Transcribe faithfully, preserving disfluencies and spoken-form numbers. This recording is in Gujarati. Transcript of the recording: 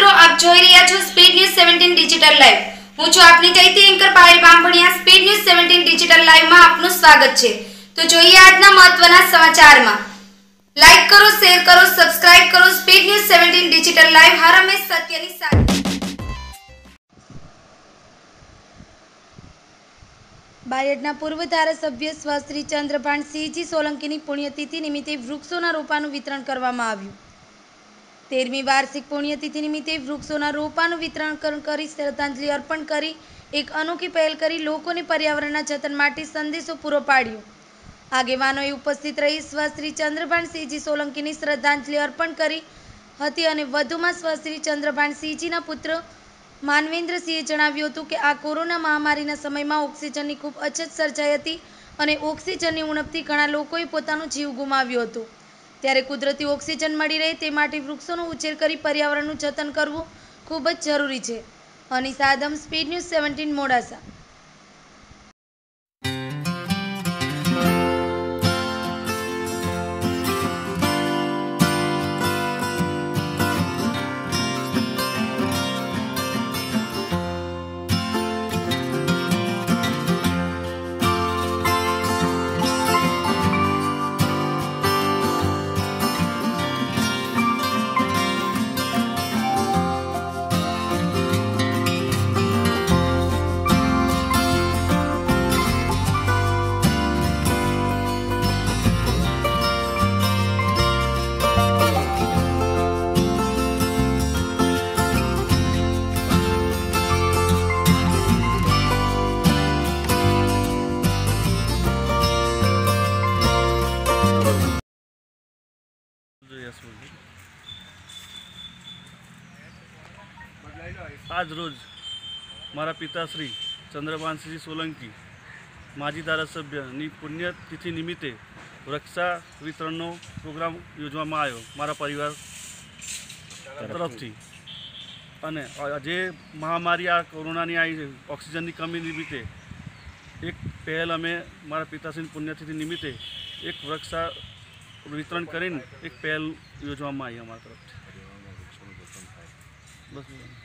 મિત્રો, આપ જોઈ રહ્યા છો speed news seventeen digital live. હું છું આપની ચૈતી anchor Payal Bambhaniya. Speed news seventeen digital live માં આપનું સ્વાગત છે। તો જોઈએ આજના મહત્વના સમાચારમાં। લાઈક કરો, શેર કરો, સબસ્ક્રાઇબ કરો। Speed news seventeen digital live હર હંમેશ સત્યની સાથે। બાયડના પૂર્વ ધારાસભ્ય સ્વશ્રી ચંદ્રભાનસિંહજી સોલંકીની પુણ્યતિથિ નિમિત્તે વૃક્ષોના રોપાનું વિતરણ કરવામાં આવ્યું। તેરમી વાર્ષિક પુણ્યતિથિ નિમિત્તે વૃક્ષોના રોપાનું વિતરણ કરી શ્રદ્ધાંજલિ અર્પણ કરી એક અનોખી પહેલ કરી લોકોને પર્યાવરણના જતન માટે સંદેશો પૂરો પાડ્યો। આગેવાનોએ ઉપસ્થિત રહી સ્વશ્રી ચંદ્રભાનસિંહજી સોલંકીની શ્રદ્ધાંજલિ અર્પણ કરી હતી અને વધુમાં સ્વશ્રી ચંદ્રભાનસિંહજીના પુત્ર માનવેન્દ્રસિંહે જણાવ્યું હતું કે આ કોરોના મહામારીના સમયમાં ઓક્સિજનની ખૂબ અછત સર્જાઈ હતી અને ઓક્સિજનની ઉણપથી ઘણા લોકોએ પોતાનો જીવ ગુમાવ્યો હતો। ત્યારે કુદરતી ઓક્સિજન મળી રહે તે માટે વૃક્ષોનો ઉછેર કરી પર્યાવરણનું જતન કરવું ખૂબ જ જરૂરી છે। Anisha Adam, speed news seventeen, Modasa. आज रोज मारा पिताश्री चंद्रभानसिंह सोलंकी माजी धारासभ्यनी पुण्यतिथि निमित्ते वृक्षा वितरणનો પ્રોગ્રામ યોજવામાં આવ્યો મારા પરિવાર તરફથી। અને જે મહામારી આ કોરોનાની આવી ઓક્સિજનની કમી નિમિત્તે એક પહેલ અમે મારા પિતાશ્રીની પુણ્યતિથિ નિમિત્તે એક વૃક્ષા વિતરણ કરીને એક પહેલ યોજવામાં આવી અમારા તરફથી। બસ।